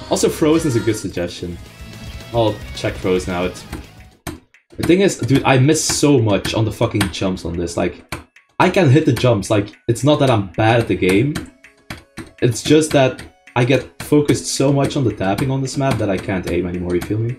Also, Frozen is a good suggestion. I'll check Frozen out. The thing is, dude, I miss so much on the fucking jumps on this. Like, I can hit the jumps. Like, it's not that I'm bad at the game. It's just that I get focused so much on the tapping on this map that I can't aim anymore, you feel me?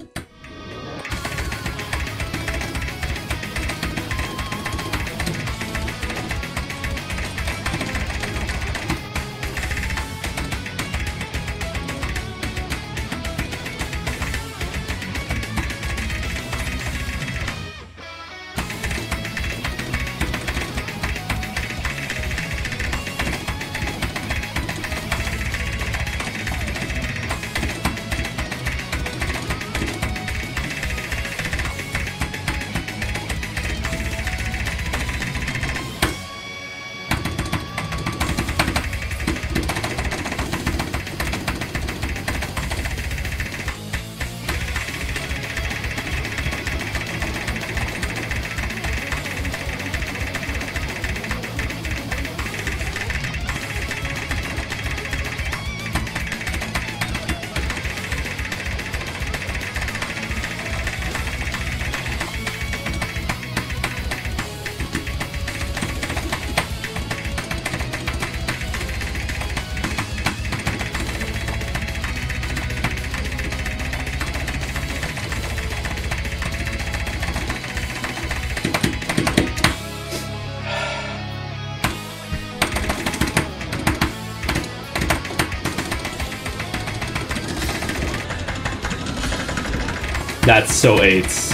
That's so AIDS.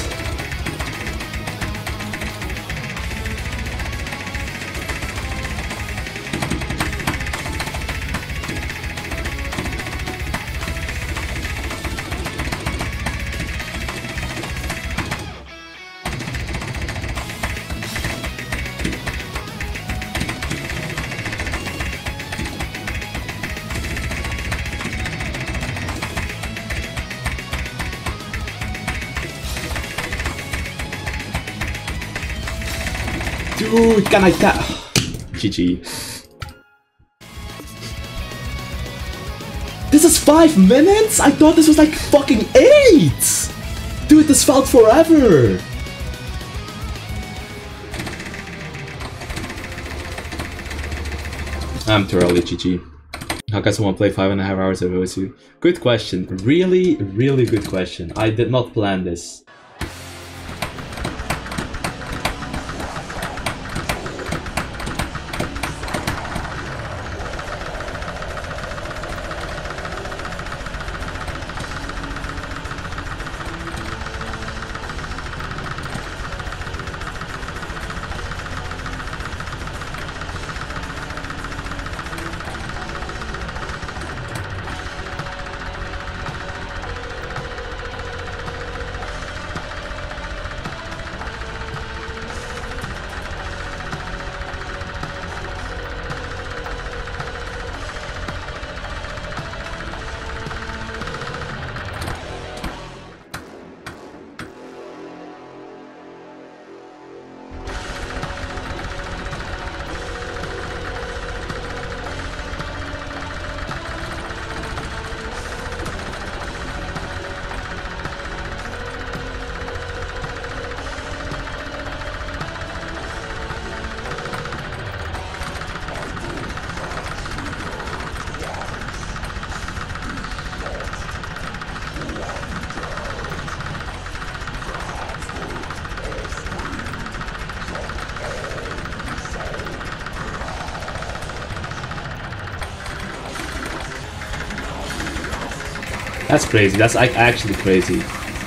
Dude, can I tap? GG. This is 5 minutes? I thought this was like fucking 8! Dude, this felt forever! I'm too early, GG. How can someone play 5.5 hours of OSU? Good question. Really, really good question. I did not plan this. That's crazy. That's like actually crazy.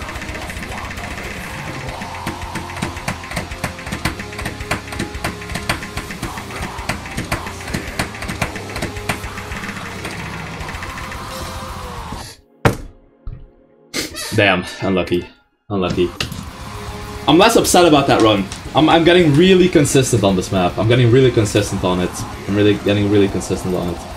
Damn, unlucky. Unlucky. I'm less upset about that run. I'm getting really consistent on this map. I'm getting really consistent on it. I'm really getting really consistent on it.